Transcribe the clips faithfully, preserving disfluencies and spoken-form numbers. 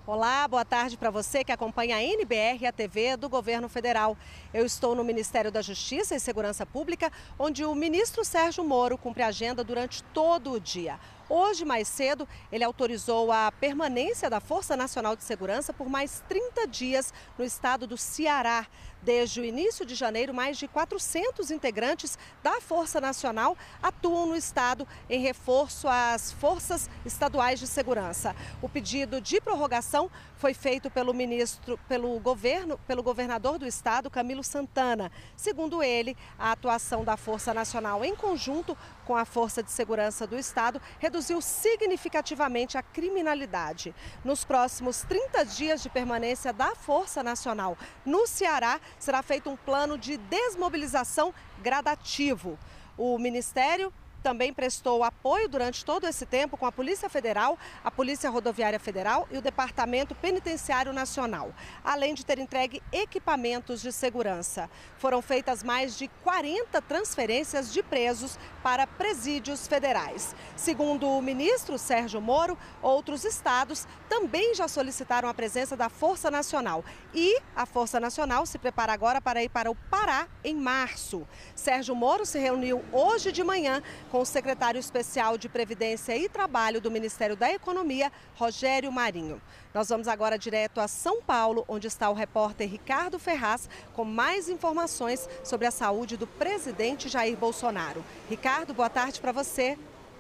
Olá, boa tarde para você que acompanha a N B R e a T V do Governo Federal. Eu estou no Ministério da Justiça e Segurança Pública, onde o ministro Sérgio Moro cumpre a agenda durante todo o dia. Hoje, mais cedo, ele autorizou a permanência da Força Nacional de Segurança por mais trinta dias no estado do Ceará. Desde o início de janeiro, mais de quatrocentos integrantes da Força Nacional atuam no estado em reforço às forças estaduais de segurança. O pedido de prorrogação foi feito pelo ministro, pelo governo, pelo governador do estado, Camilo Santana. Segundo ele, a atuação da Força Nacional em conjunto com a Força de Segurança do estado reduziu significativamente a criminalidade. Nos próximos trinta dias de permanência da Força Nacional no Ceará, será feito um plano de desmobilização gradativo. O Ministério também prestou apoio durante todo esse tempo com a Polícia Federal, a Polícia Rodoviária Federal e o Departamento Penitenciário Nacional, além de ter entregue equipamentos de segurança. Foram feitas mais de quarenta transferências de presos para presídios federais. Segundo o ministro Sérgio Moro, outros estados também já solicitaram a presença da Força Nacional. E a Força Nacional se prepara agora para ir para o Pará em março. Sérgio Moro se reuniu hoje de manhã com o secretário especial de Previdência e Trabalho do Ministério da Economia, Rogério Marinho. Nós vamos agora direto a São Paulo, onde está o repórter Ricardo Ferraz, com mais informações sobre a saúde do presidente Jair Bolsonaro. Ricardo, boa tarde para você.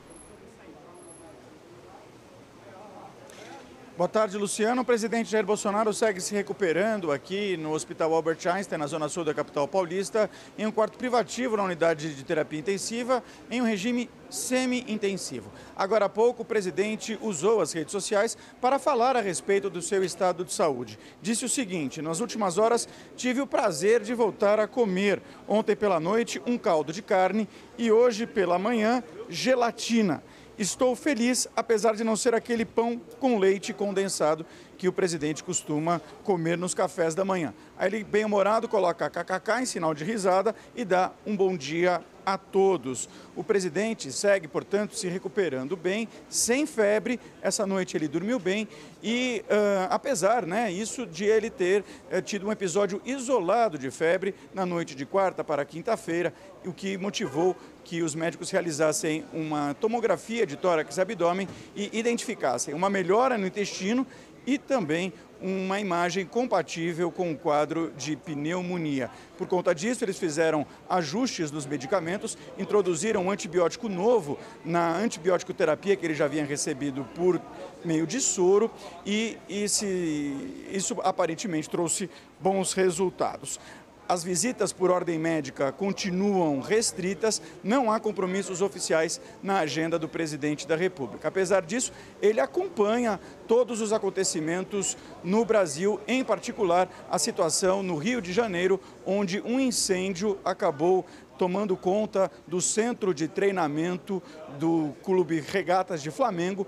Boa tarde, Luciano. O presidente Jair Bolsonaro segue se recuperando aqui no Hospital Albert Einstein, na zona sul da capital paulista, em um quarto privativo na unidade de terapia intensiva, em um regime semi-intensivo. Agora há pouco, o presidente usou as redes sociais para falar a respeito do seu estado de saúde. Disse o seguinte: nas últimas horas tive o prazer de voltar a comer. Ontem pela noite, um caldo de carne e hoje pela manhã, gelatina. Estou feliz, apesar de não ser aquele pão com leite condensado que o presidente costuma comer nos cafés da manhã. Aí ele, bem-humorado, coloca kkk em sinal de risada e dá um bom dia a todos. O presidente segue, portanto, se recuperando bem, sem febre. Essa noite ele dormiu bem e, uh, apesar, né, isso de ele ter uh, tido um episódio isolado de febre na noite de quarta para quinta-feira, o que motivou que os médicos realizassem uma tomografia de tórax e abdômen e identificassem uma melhora no intestino e também uma imagem compatível com o quadro de pneumonia. Por conta disso, eles fizeram ajustes nos medicamentos, introduziram um antibiótico novo na antibiótico terapia que ele já havia recebido por meio de soro e esse, isso aparentemente trouxe bons resultados. As visitas por ordem médica continuam restritas, não há compromissos oficiais na agenda do presidente da República. Apesar disso, ele acompanha todos os acontecimentos no Brasil, em particular a situação no Rio de Janeiro, onde um incêndio acabou tomando conta do centro de treinamento do Clube Regatas de Flamengo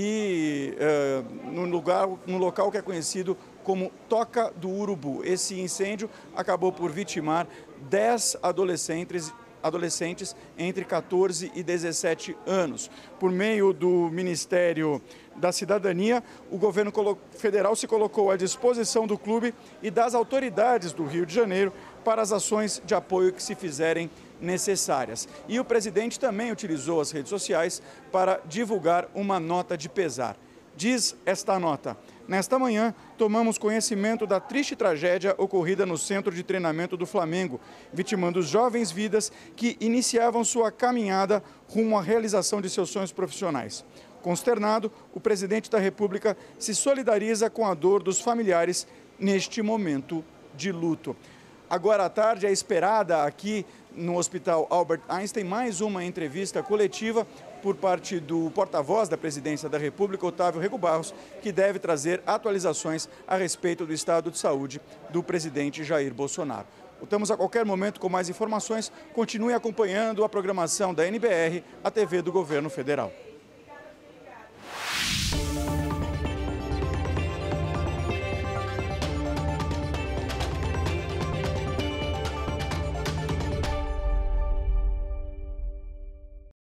e uh, no, lugar, no local que é conhecido como Toca do Urubu. Esse incêndio acabou por vitimar dez adolescentes, adolescentes entre quatorze e dezessete anos. Por meio do Ministério da Cidadania, o governo federal se colocou à disposição do clube e das autoridades do Rio de Janeiro para as ações de apoio que se fizerem necessárias. E o presidente também utilizou as redes sociais para divulgar uma nota de pesar. Diz esta nota: nesta manhã, tomamos conhecimento da triste tragédia ocorrida no centro de treinamento do Flamengo, vitimando jovens vidas que iniciavam sua caminhada rumo à realização de seus sonhos profissionais. Consternado, o presidente da República se solidariza com a dor dos familiares neste momento de luto. Agora à tarde é esperada aqui no Hospital Albert Einstein mais uma entrevista coletiva por parte do porta-voz da Presidência da República, Otávio Rego Barros, que deve trazer atualizações a respeito do estado de saúde do presidente Jair Bolsonaro. Voltamos a qualquer momento com mais informações. Continue acompanhando a programação da N B R, a T V do Governo Federal.